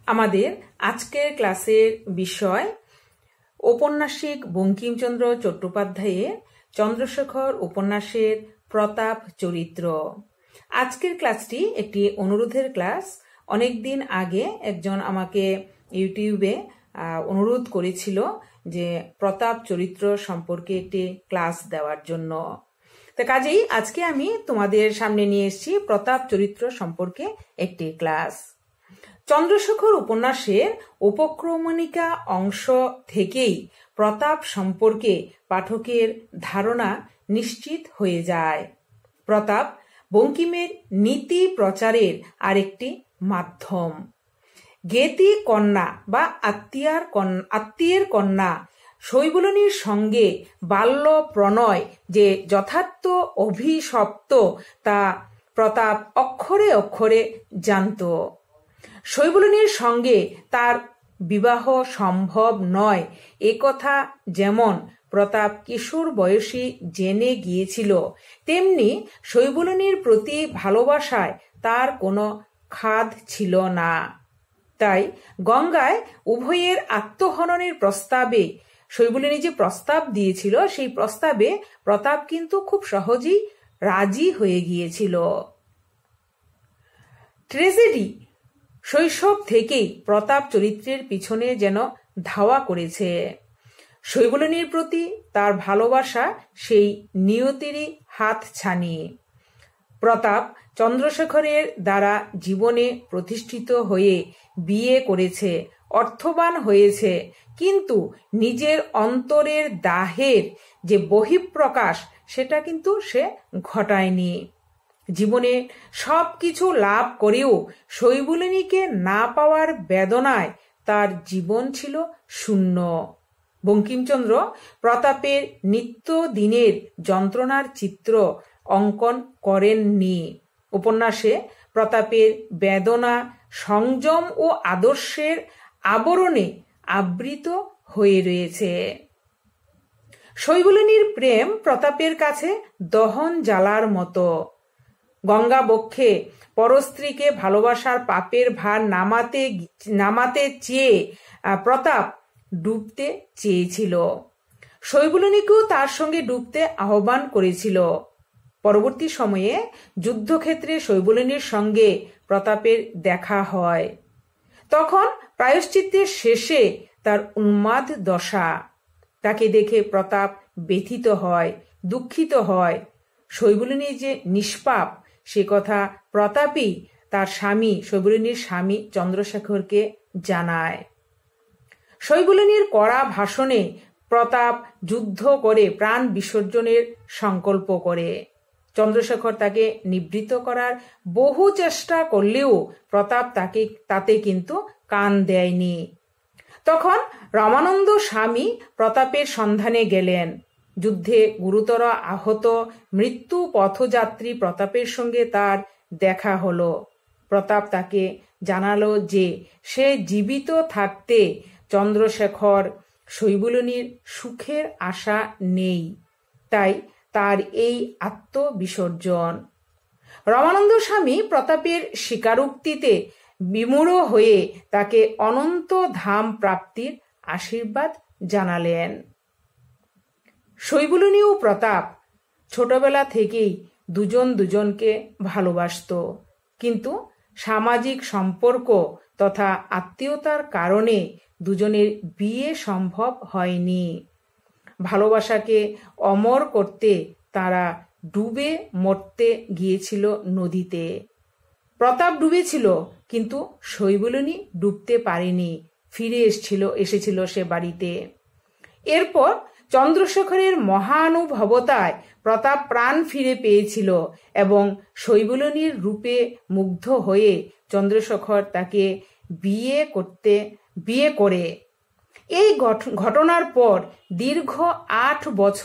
আমাদের আজকের ক্লাসের বিষয় ঔপন্যাসিক বঙ্কিমচন্দ্র চট্টোপাধ্যায়ের চন্দ্রশেখর উপন্যাসের প্রতাপ চরিত্র। আজকের ক্লাসটি একটি অনুরোধের ক্লাস। অনেকদিন আগে একজন আমাকে ইউটিউবে অনুরোধ করেছিল যে প্রতাপ চরিত্র সম্পর্কে একটি ক্লাস দেওয়ার জন্য। তো কাজেই আজকে আমি তোমাদের সামনে নিয়ে এসেছি প্রতাপ চরিত্র সম্পর্কে একটি ক্লাস। চন্দ্রশেখর উপন্যাসের উপক্রমণিকা অংশ থেকেই প্রতাপ সম্পর্কে পাঠকের ধারণা নিশ্চিত হয়ে যায়। প্রতাপ বঙ্কিমের নীতি প্রচারের আরেকটি মাধ্যম। জ্ঞেতি কন্যা বা আত্মীয়ের কন্যা শৈবলিনীর সঙ্গে বাল্য প্রণয় যে যথার্থ অভিশপ্ত তা প্রতাপ অক্ষরে অক্ষরে জানত। শৈবলিনীর সঙ্গে তার বিবাহ সম্ভব নয় একথা যেমন প্রতাপ কিশোর বয়সী জেনে গিয়েছিল, তেমনি শৈবলিনীর প্রতি ভালোবাসায় তার কোনো খাদ ছিল না। তাই গঙ্গায় উভয়ের আত্মহননের প্রস্তাবে শৈবলিনী যে প্রস্তাব দিয়েছিল সেই প্রস্তাবে প্রতাপ কিন্তু খুব সহজেই রাজি হয়ে গিয়েছিল। ট্রেজেডি শৈশব থেকেই প্রতাপ চরিত্রের পিছনে যেন ধাওয়া করেছে। শৈবলিনীর প্রতি তার ভালোবাসা সেই নিয়তিরই হাতছানি। প্রতাপ চন্দ্রশেখরের দ্বারা জীবনে প্রতিষ্ঠিত হয়ে বিয়ে করেছে, অর্থবান হয়েছে, কিন্তু নিজের অন্তরের দাহের যে বহিঃপ্রকাশ সেটা কিন্তু সে ঘটায়নি। জীবনে সব কিছু লাভ করেও শৈবলিনীকে না পাওয়ার বেদনায় তার জীবন ছিল শূন্য। বঙ্কিমচন্দ্র প্রতাপের নিত্যদিনের যন্ত্রণার চিত্র অঙ্কন করেননি। উপন্যাসে প্রতাপের বেদনা সংযম ও আদর্শের আবরণে আবৃত হয়ে রয়েছে। শৈবলিনীর প্রেম প্রতাপের কাছে দহন জ্বালার মতো। গঙ্গা বক্ষে পরস্ত্রীকে ভালোবাসার পাপের ভার নামাতে চেয়ে প্রতাপ ডুবতে চেয়েছিল। শৈবলিনীকেও তার সঙ্গে ডুবতে আহ্বান করেছিল। পরবর্তী সময়ে যুদ্ধক্ষেত্রে শৈবলিনীর সঙ্গে প্রতাপের দেখা হয়। তখন প্রায়শ্চিত্তের শেষে তার উন্মাদ দশা। তাকে দেখে প্রতাপ ব্যথিত হয়, দুঃখিত হয়। শৈবলিনী যে নিষ্পাপ সে কথা প্রতাপই তার স্বামী শৈবলিনীর স্বামী চন্দ্রশেখরকে জানায়। শৈবলিনীর কড়া ভাষণে প্রতাপ যুদ্ধ করে প্রাণ বিসর্জনের সংকল্প করে। চন্দ্রশেখর তাকে নিবৃত্ত করার বহু চেষ্টা করলেও প্রতাপ তাতে কিন্তু কান দেয়নি। তখন রামানন্দ স্বামী প্রতাপের সন্ধানে গেলেন। যুদ্ধে গুরুতর আহত মৃত্যু পথযাত্রী প্রতাপের সঙ্গে তার দেখা হলো। প্রতাপ তাকে জানালো যে সে জীবিত থাকতে চন্দ্রশেখর শৈবলিনীর সুখের আশা নেই, তাই তার এই আত্মবিসর্জন। রামানন্দ স্বামী প্রতাপের স্বীকারোক্তিতে বিমূঢ় হয়ে তাকে অনন্ত ধাম প্রাপ্তির আশীর্বাদ জানালেন। শৈবলিনী ও প্রতাপ ছোটবেলা থেকেই দুজন দুজনকে ভালোবাসত, কিন্তু সামাজিক সম্পর্ক তথা আত্মীয়তার কারণে দুজনের বিয়ে সম্ভব হয়নি। ভালোবাসাকে অমর করতে তারা ডুবে মরতে গিয়েছিল নদীতে। প্রতাপ ডুবেছিল, কিন্তু শৈবলিনী ডুবতে পারেনি, ফিরে এসেছিল সে বাড়িতে। এরপর চন্দ্রশেখরের মহানুভবতায় প্রতাপ প্রাণ ফিরে পেয়েছিল এবং শৈবলিনীর রূপে মুগ্ধ হয়ে চন্দ্রশেখর তাকে বিয়ে করে। এই ঘটনার পর দীর্ঘ 8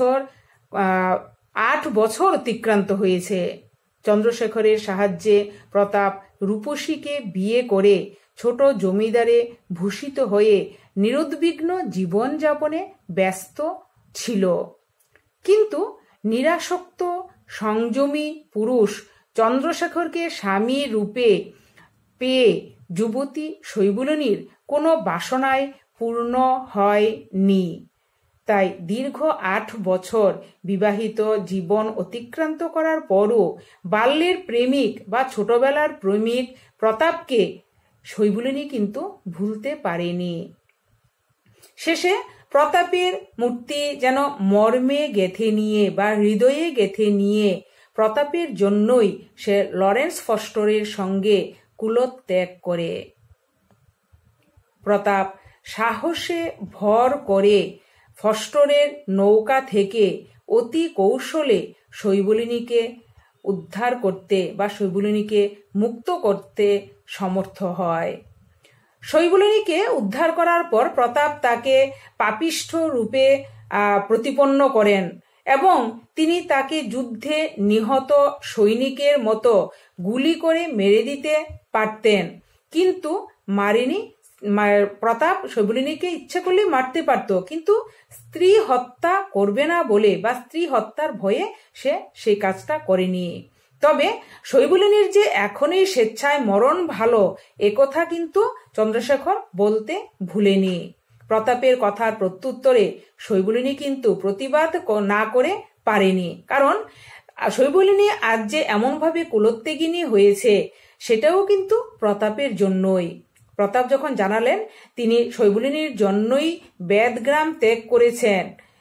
বছর অতিক্রান্ত হয়েছে। চন্দ্রশেখরের সাহায্যে প্রতাপ রূপসীকে বিয়ে করে ছোট জমিদারে ভূষিত হয়ে নিরুদ্বিগ্ন জীবনযাপনে ব্যস্ত ছিল। কিন্তু নিরাসক্ত সংযমী পুরুষ চন্দ্রশেখরকে স্বামী রূপে পেয়ে যুবতী শৈবুলিনীর কোনো বাসনায় পূর্ণ হয়নি। তাই দীর্ঘ 8 বছর বিবাহিত জীবন অতিক্রান্ত করার পরও বাল্যের প্রেমিক বা ছোটবেলার প্রেমিক প্রতাপকে শৈবুলিনী কিন্তু ভুলতে পারেনি। শেষে প্রতাপের মূর্তি যেন মর্মে গেঁথে নিয়ে বা হৃদয়ে গেঁথে নিয়ে প্রতাপের জন্যই সে লরেন্স ফস্টরের সঙ্গে কুলত্যাগ করে। প্রতাপ সাহসে ভর করে ফস্টরের নৌকা থেকে অতি কৌশলে শৈবুলিনীকে উদ্ধার করতে বা শৈবুলিনীকে মুক্ত করতে সমর্থ হয়। শৈবুলিনীকে উদ্ধার করার পর প্রতাপ তাকে পাপিষ্ঠ রূপে প্রতিপন্ন করেন এবং তিনি তাকে যুদ্ধে নিহত সৈনিকের মতো গুলি করে মেরে দিতে পারতেন, কিন্তু মারেনি। প্রতাপ শৈবুলিনীকে ইচ্ছে করলে মারতে পারত, কিন্তু স্ত্রী হত্যা করবে না বলে বা স্ত্রী হত্যার ভয়ে সে সেই কাজটা করেনি। তবে শৈবুলিনীর যে এখনই স্বেচ্ছায় মরণ ভালো একথা কিন্তু চন্দ্রশেখর বলতে ভুলেনি। প্রতাপের কথার প্রত্যুত্তরে শৈবুলিনী কিন্তু প্রতিবাদ না করে পারেনি, কারণ শৈবুলিনী আজ যে এমনভাবে কুলোত্তেগিনী হয়েছে সেটাও কিন্তু প্রতাপের জন্যই। প্রতাপ যখন জানালেন তিনি শৈবুলিনীর জন্যই বেদগ্রাম ত্যাগ করেছেন,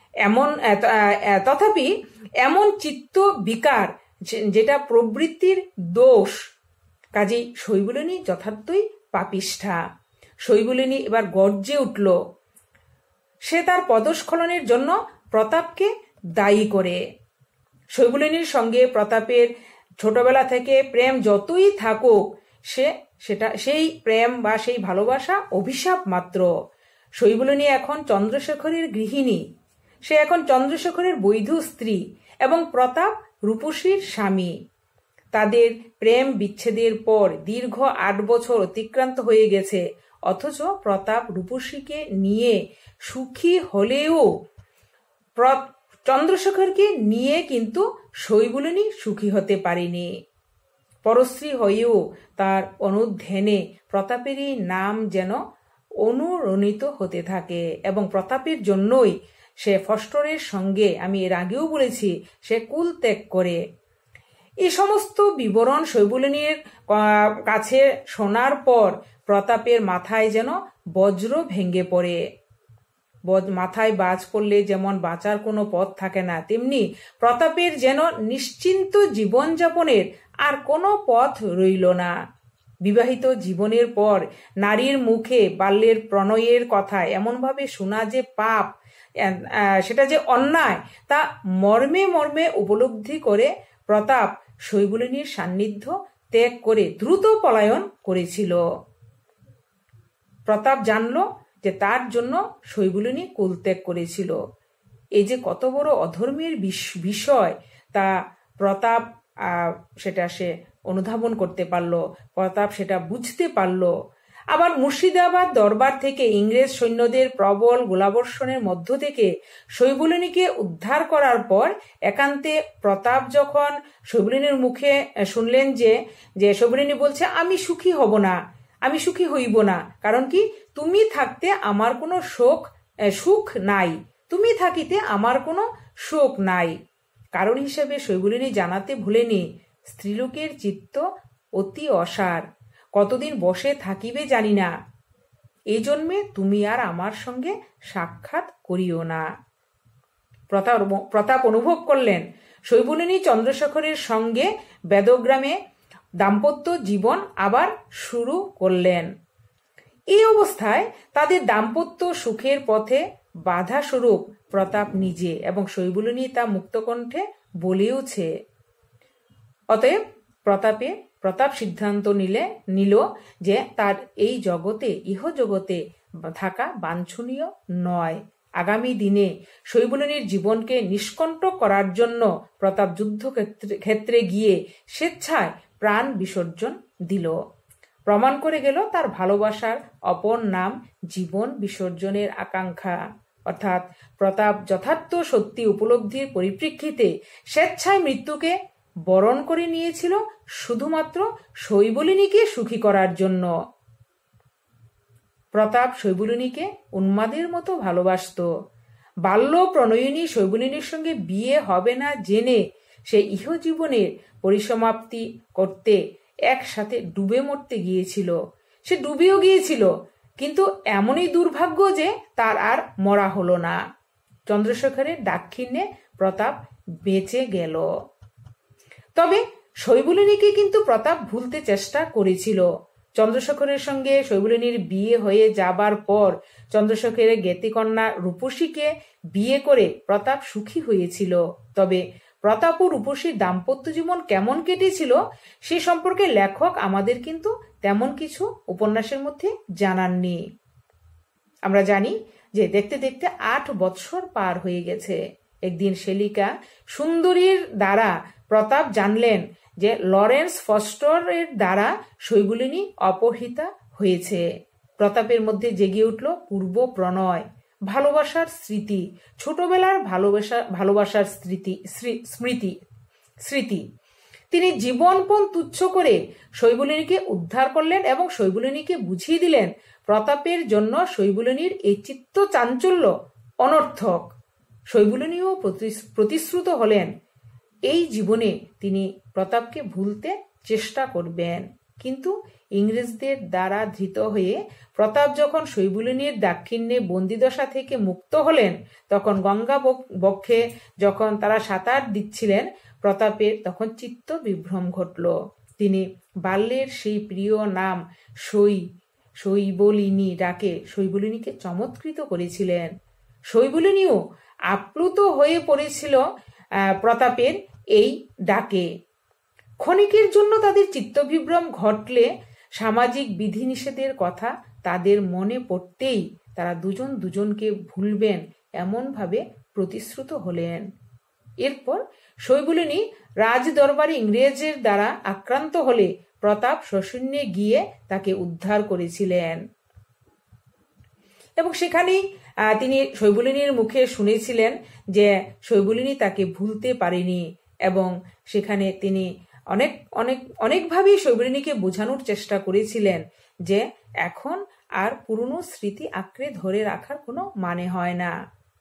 তথাপি এমন চিত্ত বিকার যেটা প্রবৃত্তির দোষ, কাজেই শৈবুলিনী যথার্থই পাপিষ্ঠা। শৈবুলিনী এবার গর্জে উঠল। সে তার পদস্খলনের জন্য প্রতাপকে দায়ী করে। শৈবুলিনীর সঙ্গে প্রতাপের ছোটবেলা থেকে প্রেম যতই থাকুক সেই প্রেম বা সেই ভালোবাসা অভিশাপ মাত্র। শৈবুলিনী এখন চন্দ্রশেখরের গৃহিণী, সে এখন চন্দ্রশেখরের বৈধ স্ত্রী এবং প্রতাপ রূপসীর স্বামী। তাদের প্রেম বিচ্ছেদের পর দীর্ঘ 8 বছর অতিক্রান্ত হয়ে গেছে, অথচ প্রতাপ রূপসীকে নিয়ে সুখী হলেও চন্দ্রশেখরকে নিয়ে কিন্তু শৈবুলিনী সুখী হতে পারেনি। পরশ্রী হয়েও তার অনুধ্যানে প্রতাপেরই নাম যেন অনুরণিত হতে থাকে এবং প্রতাপের জন্যই সে ফস্টরের সঙ্গে, আমি এর আগেও বলেছি, সে কুল ত্যাগ করে। এই সমস্ত বিবরণ শৈবুলিনীর কাছে শোনার পর প্রতাপের মাথায় যেন বজ্র ভেঙে পড়ে। মাথায় বাজ পড়লে যেমন বাঁচার কোনো পথ থাকে না, তেমনি প্রতাপের যেন নিশ্চিন্ত জীবনযাপনের আর কোনো পথ রইল না। বিবাহিত জীবনের পর নারীর মুখে বাল্যের প্রণয়ের কথা এমনভাবে শোনা যে পাপ, সেটা যে অন্যায়, তা মর্মে মর্মে উপলব্ধি করে প্রতাপ শৈবুলিনীর সান্নিধ্য ত্যাগ করে দ্রুত পলায়ন করেছিল। প্রতাপ জানল যে তার জন্য শৈবুলিনী কুলত্যাগ করেছিল। এই যে কত বড় অধর্মের বিষয় তা প্রতাপ সেটা সে অনুধাবন করতে পারল, প্রতাপ সেটা বুঝতে পারল। আবার মুর্শিদাবাদ দরবার থেকে ইংরেজ সৈন্যদের প্রবল গোলাবর্ষণের মধ্য থেকে শৈবুলিনীকে উদ্ধার করার পর একান্তে প্রতাপ যখন শৈবুলিনীর মুখে শুনলেন যে শৈবুলিনী বলছে, আমি সুখী হব না, আমি সুখী হইব না, কারণ কি, তুমি থাকতে আমার কোনো সুখ নাই, তুমি থাকিতে আমার কোনো শোক নাই। কারণ হিসেবে শৈবুলিনী জানাতে ভুলেনি, স্ত্রীলোকের চিত্ত অতি অসার, কতদিন বসে থাকিবে জানি না, এই জন্মে তুমি আর আমার সঙ্গে সাক্ষাৎ করিও না। প্রতাপ অনুভব করলেন শৈবুলিনী চন্দ্রশেখরের সঙ্গে বেদগ্রামে দাম্পত্য জীবন আবার শুরু করলেন। এই অবস্থায় তাদের দাম্পত্য সুখের পথে বাধা স্বরূপ প্রতাপ নিজে এবং শৈবুলিনী তা মুক্তকণ্ঠে বলেওছে। অতএব প্রতাপ সিদ্ধান্ত নিল যে তার এই জগতে, ইহজগতে থাকা বাঞ্ছনীয় নয়। আগামী দিনে শৈবুলিনীর জীবনকে নিষ্কণ্টক করার জন্য প্রতাপ যুদ্ধক্ষেত্রে গিয়ে স্বেচ্ছায় প্রাণ বিসর্জন দিল। প্রমাণ করে গেল তার ভালোবাসার অপর নাম জীবন বিসর্জনের আকাঙ্ক্ষা। অর্থাৎ প্রতাপ যথার্থ সত্যি উপলব্ধির পরিপ্রেক্ষিতে স্বেচ্ছায় মৃত্যুকে বরণ করে নিয়েছিল শুধুমাত্র শৈবুলিনীকে সুখী করার জন্য। প্রতাপ শৈবলিনীকে উন্মাদের মতো ভালোবাসত। বাল্য প্রণয়িনী শৈবলিনীর সঙ্গে বিয়ে হবে না জেনে সে ইহজীবনের পরিসমাপ্তি করতে একসাথে ডুবে মরতে গিয়েছিল। সে ডুবেও গিয়েছিল, কিন্তু এমনই দুর্ভাগ্য যে তার আর মরা হলো না। চন্দ্রশেখরের দাক্ষিণ্যে প্রতাপ বেঁচে গেল। তবে শৈবলিনীকে কিন্তু প্রতাপ ভুলতে চেষ্টা করেছিল। চন্দ্রশেখরের সঙ্গে শৈবলিনীর বিয়ে হয়ে যাবার পর চন্দ্রশেখরের জ্ঞাতিকন্যা রূপসীকে বিয়ে করে প্রতাপ সুখী হয়েছিল। তবে প্রতাপ ও রূপসীর দাম্পত্য জীবন কেমন কেটেছিল সে সম্পর্কে লেখক আমাদের কিন্তু তেমন কিছু উপন্যাসের মধ্যে জানাননি। আমরা জানি যে দেখতে দেখতে 8 বৎসর পার হয়ে গেছে। একদিন শেলিকা সুন্দরীর দ্বারা প্রতাপ জানলেন যে লরেন্স ফস্টরের দ্বারা শৈবলিনী অপহৃতা হয়েছে। প্রতাপের মধ্যে জেগে উঠল পূর্ব প্রণয়, ভালোবাসার স্মৃতি, ছোটবেলার ভালোবাসার স্মৃতি। তিনি জীবনপণ তুচ্ছ করে শৈবলিনীকে উদ্ধার করলেন এবং শৈবলিনীকে বুঝিয়ে দিলেন প্রতাপের জন্য শৈবলিনীর এই চিত্ত চাঞ্চল্য অনর্থক। শৈবলিনীও প্রতিশ্রুত হলেন এই জীবনে তিনি প্রতাপকে ভুলতে চেষ্টা করবেন। কিন্তু ইংরেজদের দ্বারা ধৃত হয়ে প্রতাপ যখন শৈবলিনীর দাক্ষিণ্যে বন্দিদশা থেকে মুক্ত হলেন, তখন গঙ্গা বক্ষে যখন তারা সাঁতার দিচ্ছিলেন, প্রতাপের তখন চিত্ত বিভ্রম ঘটল। তিনি বাল্যের সেই প্রিয় নাম শৈবলিনী ডাকে শৈবলিনীকে চমৎকৃত করেছিলেন। শৈবলিনীও আপ্লুত হয়ে পড়েছিল প্রতাপের এই ডাকে। ক্ষণিকের জন্য তাদের চিত্তবিভ্রম ঘটলে সামাজিক বিধিনিষেধের কথা তাদের মনে পড়তেই তারা দুজন দুজনকে ভুলবেন এমনভাবে প্রতিশ্রুত হলেন। এরপর শৈবলিনী রাজদরবারে ইংরেজের দ্বারা আক্রান্ত হলে প্রতাপ সশূন্যে গিয়ে তাকে উদ্ধার করেছিলেন এবং সেখানেই তিনি শৈবলিনীর মুখে শুনেছিলেন যে শৈবলিনী তাকে ভুলতে পারেনি এবং সেখানে তিনি অনেকভাবেই শৈবলিনীকে বোঝানোর চেষ্টা করেছিলেন যে এখন আর পুরনো স্মৃতি আঁকড়ে ধরে রাখার কোনো মানে হয় না।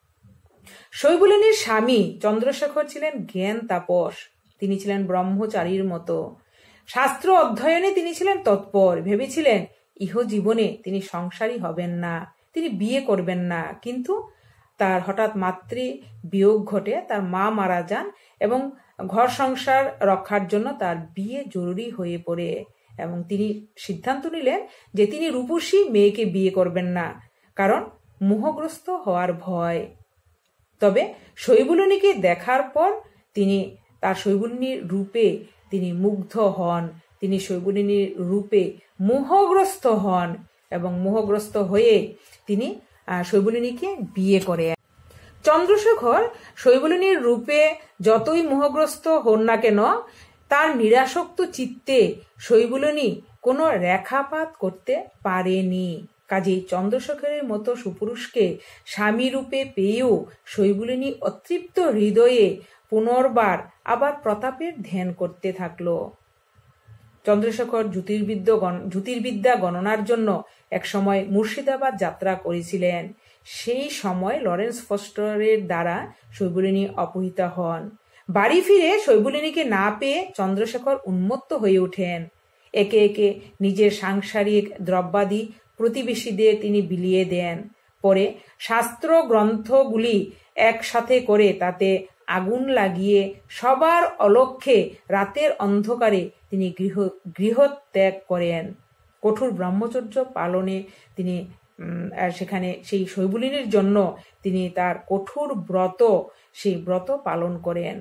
শৈবলিনীর স্বামী চন্দ্রশেখর ছিলেন জ্ঞান তাপস। তিনি ছিলেন ব্রহ্মচারীর মতো। শাস্ত্র অধ্যয়নে তিনি ছিলেন তৎপর। ভেবেছিলেন ইহজীবনে তিনি সংসারী হবেন না, তিনি বিয়ে করবেন না। কিন্তু তার হঠাৎ মাতৃ বিয়োগ ঘটে, তার মা মারা যান এবং ঘর সংসার রক্ষার জন্য তার বিয়ে জরুরি হয়ে পড়ে এবং তিনি সিদ্ধান্ত নিলেন যে তিনি রূপসী মেয়েকে বিয়ে করবেন না, কারণ মোহগ্রস্ত হওয়ার ভয়। তবে শৈবলিনীকে দেখার পর তিনি তার শৈবলিনীর রূপে তিনি মুগ্ধ হন, তিনি শৈবলিনীর রূপে মোহগ্রস্ত হন এবং মোহগ্রস্ত হয়ে তিনি শৈবলিনীকে বিয়ে করেন। চন্দ্রশেখর শৈবলিনীর রূপে যতই মোহগ্রস্ত হন না কেন, তার নিরাসক্ত চিত্তে শৈবলিনী কোনো রেখাপাত করতে পারেনি। কাজেই চন্দ্রশেখরের মতো সুপুরুষকে স্বামী রূপে পেয়েও শৈবলিনী অতৃপ্ত হৃদয়ে পুনর্বার আবার প্রতাপের ধ্যান করতে থাকল। চন্দ্রশেখর জ্যোতির্বিদ্যা গণনার জন্য একসময় মুর্শিদাবাদ যাত্রা করেছিলেন। সেই সময় লরেন্স ফস্টরের দ্বারা শৈবলিনী অপহৃতা হন। বাড়ি ফিরে শৈবলিনীকে না পেয়ে চন্দ্রশেখর উন্মত্ত হয়ে ওঠেন। একে একে নিজের সাংসারিক দ্রব্যাদি প্রতিবেশীদের তিনি বিলিয়ে দেন। পরে শাস্ত্র গ্রন্থগুলি একসাথে করে তাতে আগুন লাগিয়ে সবার অলক্ষ্যে রাতের অন্ধকারে তিনি গৃহত্যাগ করেন। কঠোর ব্রহ্মচর্য পালনে তিনি সেখানে সেই শৈবলিনীর জন্য তিনি তার কঠোর সেই ব্রত পালন করেন।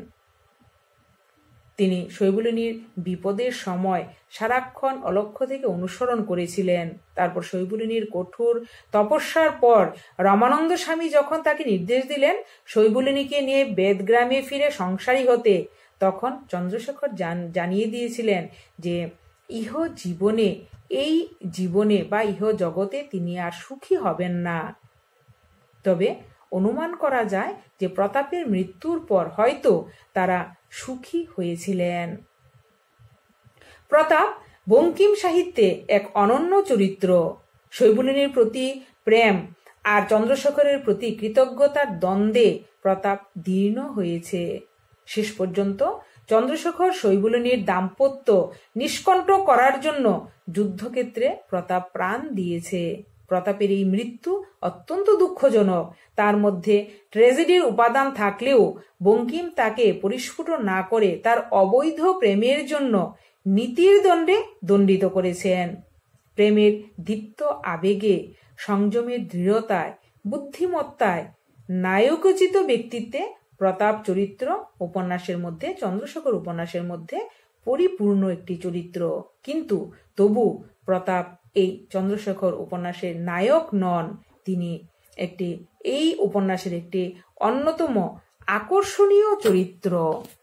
তিনি শৈবলিনীর বিপদের সময় সারাক্ষণ অলক্ষ্য থেকে অনুসরণ করেছিলেন। তারপর শৈবলিনীর কঠোর তপস্যার পর রামানন্দ স্বামী যখন তাকে নির্দেশ দিলেন শৈবলিনীকে নিয়ে বেদগ্রামে ফিরে সংসারী হতে, তখন চন্দ্রশেখর জানিয়ে দিয়েছিলেন যে এই জীবনে বা ইহ জগতে তিনি আর সুখী হবেন না। তবে অনুমান করা যায় যে প্রতাপের মৃত্যুর পর হয়তো তারা সুখী হয়েছিলেন। প্রতাপ বঙ্কিম সাহিত্যে এক অনন্য চরিত্র। শৈবলিনীর প্রতি প্রেম আর চন্দ্রশেখরের প্রতি কৃতজ্ঞতার দ্বন্দ্বে প্রতাপ দীর্ণ হয়েছে। শেষ পর্যন্ত চন্দ্রশেখর শৈবলিনীর দাম্পত্য নিষ্কণ্টক করার জন্য যুদ্ধক্ষেত্রে প্রতাপ প্রাণ দিয়েছে। প্রতাপের এই মৃত্যু অত্যন্ত দুঃখজনক। তার মধ্যে ট্র্যাজেডির উপাদান থাকলেও বঙ্কিম তাকে পরিস্ফুট না করে তার অবৈধ প্রেমের জন্য নীতির দণ্ডে দণ্ডিত করেছেন। প্রেমের দীপ্ত আবেগে, সংযমের দৃঢ়তায়, বুদ্ধিমত্তায়, নায়কোচিত ব্যক্তিত্বে প্রতাপ চরিত্র উপন্যাসের মধ্যে, চন্দ্রশেখর উপন্যাসের মধ্যে পরিপূর্ণ একটি চরিত্র। কিন্তু তবু প্রতাপ এই চন্দ্রশেখর উপন্যাসের নায়ক নন। তিনি এই উপন্যাসের একটি অন্যতম আকর্ষণীয় চরিত্র।